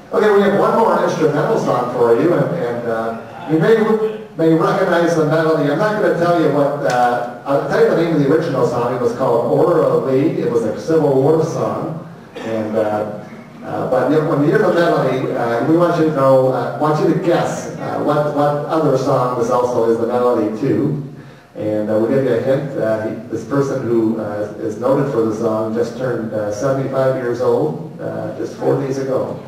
Okay, we have one more instrumental song for you, and you may recognize the melody. I'm not going to tell you what, I'll tell you the name of the original song. It was called Orally. It was a Civil War song. And, but when you hear the melody, we want you to know, want you to guess what other song this also is the melody to. And we'll give you a hint. This person who is noted for the song just turned 75 years old just 4 days ago.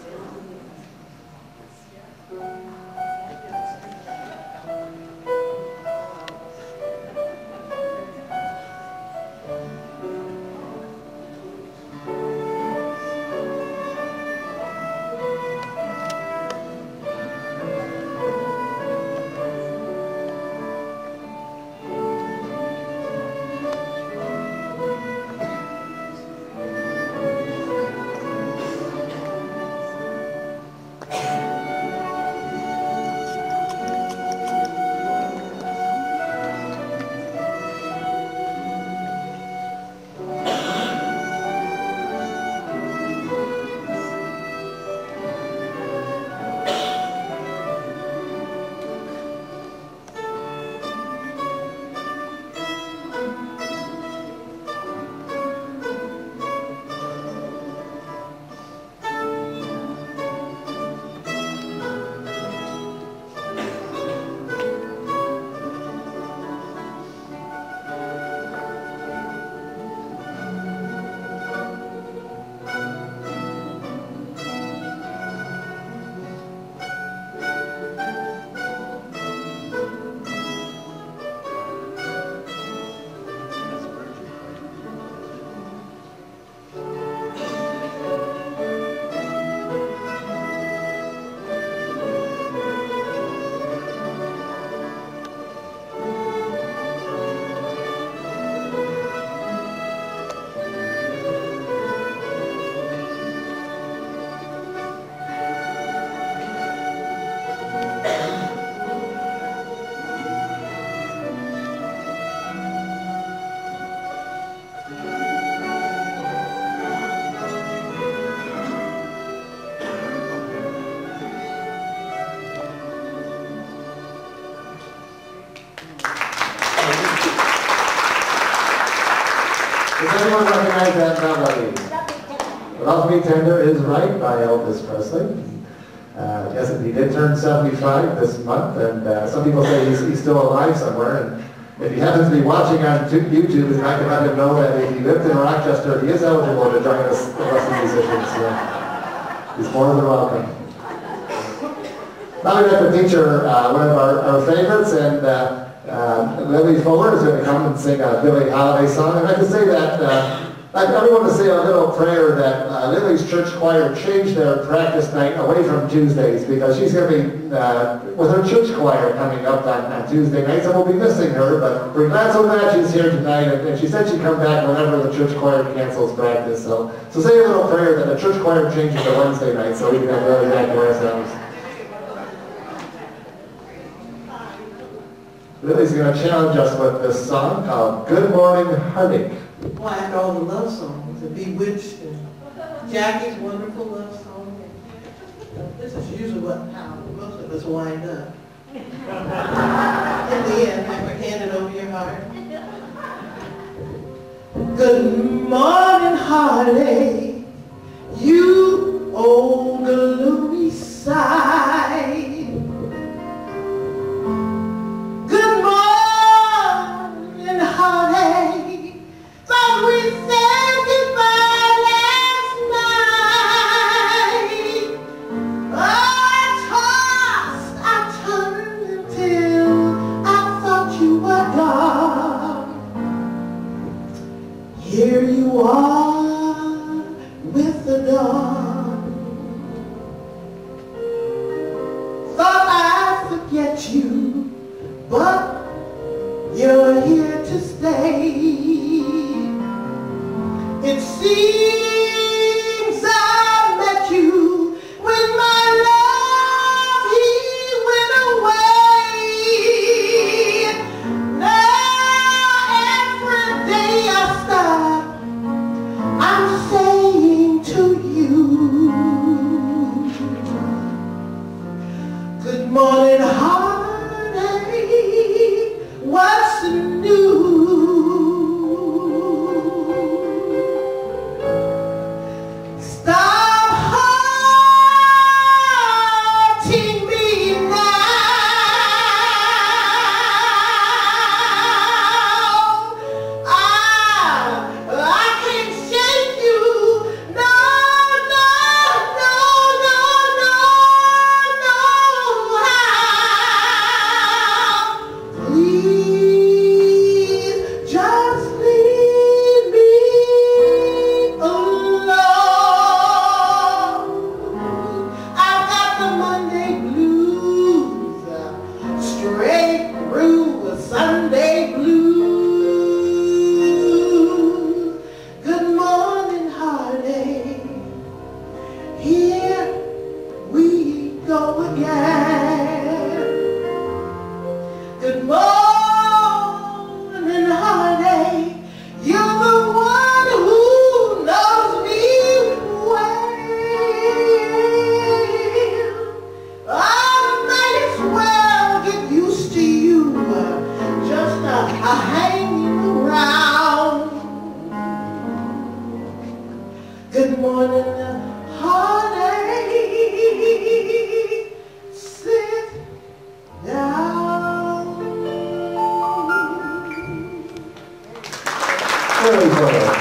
Does anyone recognize that melody? Love Me Tender is right by Elvis Presley. Yes, he did turn 75 this month, and some people say he's still alive somewhere. And if he happens to be watching on YouTube, I can let him know that if he lived in Rochester, he is eligible to join us, the rest of the musicians. So he's more than welcome. Now we'd like to feature one of our favorites, and Lily Fuller is going to come and sing a Billie Holiday song. And I can say that I want to say a little prayer that Lily's church choir changed their practice night away from Tuesdays, because she's going to be with her church choir coming up on Tuesday nights, and we'll be missing her. But we're glad so glad she's here tonight, and she said she'd come back whenever the church choir cancels practice. So say a little prayer that the church choir changes to Wednesday night so we can have Lily back to ourselves. Lily's going to challenge us with this song called Good Morning Heartache. Well, after all the love songs, and Bewitched, and Jackie's wonderful love song, this is usually how most of us wind up. In the end, have we handed over your heart. Good morning, heartache, you old gloomy side. Good morning, heartache, but we said goodbye last night. I turned until I thought you were gone. Here you are with the dawn. Thought I'd forget you, but you're here to stay. It seems I met you when my love, he went away. Now every day I stop, I'm saying to you, Really good.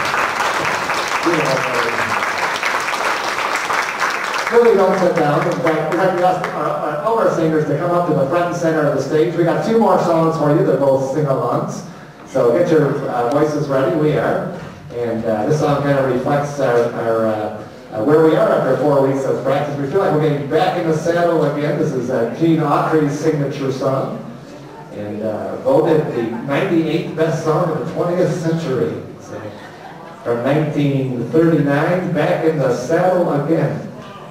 Really don't sit down. In fact, we're going to ask all our singers to come up to the front and center of the stage. We got 2 more songs for you. They're both sing-alongs. So get your voices ready. We are. And this song kind of reflects our where we are after 4 weeks of practice. We feel like we're getting back in the saddle again. This is Gene Autry's signature song. And voted the 98th best song of the 20th century. So, from 1939, back in the saddle again.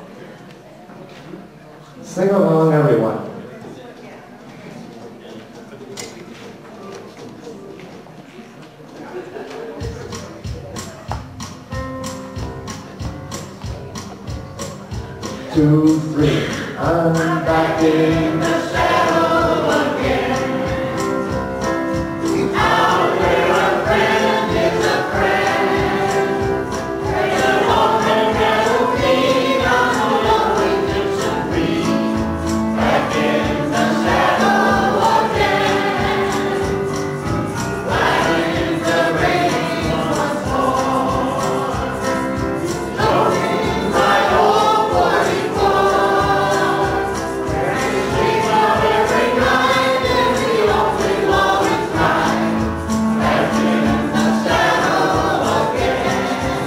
Sing along, everyone. Two, three. I'm back in the saddle again. Out where a friend is a friend. There's an open cattle feed on the lonely Dixon Reed. Back in the saddle again. Riding the rain once more. Loading my old 44. Sleep out every night in the only lowest night. Back in the saddle again.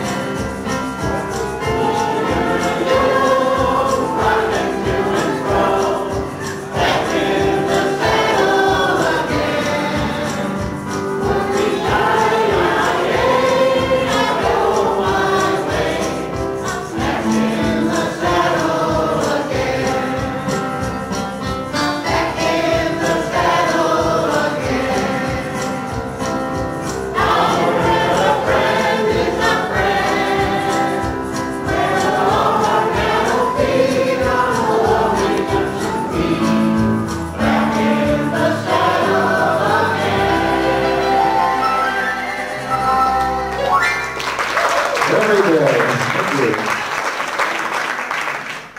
Riding to and fro. Back in the saddle again. I go my way. Back in the saddle again. Back in the saddle again. Out where a friend is a friend. Where the long cattle feed on the lonely Dixon Reed. Back in the saddle again. Very good. Thank you.